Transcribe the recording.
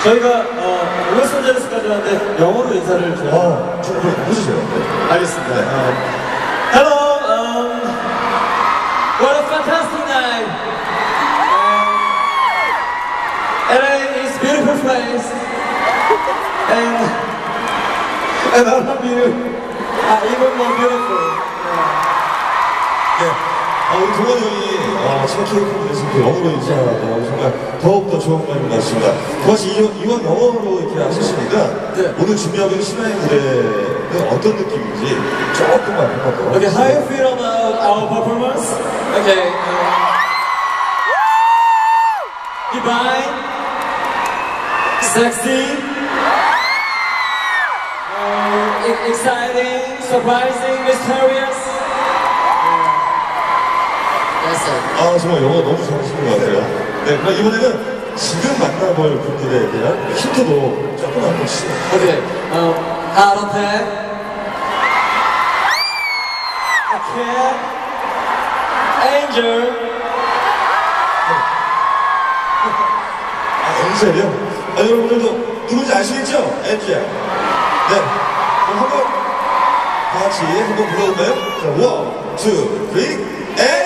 저희가 로스앤젤레스까지 왔는데 영어로 인사를 좀 해주세요. 알겠습니다. Hello, what a fantastic night. LA is a beautiful place, and all of you are even more beautiful. 네. 우리 동환이 형이 치마 케이크를 내서 영어로 인사하고 정말 더욱더 좋은 말인 것 같습니다. 동환 씨, 이왕 영어로 이렇게 하셨으니까 네. 오늘 준비하고 있는 신화의 무대는 어떤 느낌인지 조금만 해봐도. Okay, how you feel about our performance? Okay. Divine, sexy, exciting, surprising, mysterious. Yes, sir. 정말 영어 너무 잘하시는 것 같아요. 네, 그럼 이번에는 지금 만나볼 분들에 대한 힌트도 조금 한 번씩. Okay. Heart attack. A cat. Angel. 엔젤이요? 여러분들도 누군지 아시겠죠? 엔젤. 네. 그럼 한번 다 같이 한번 불러볼까요? 자, 1, 2, 3, 엔젤!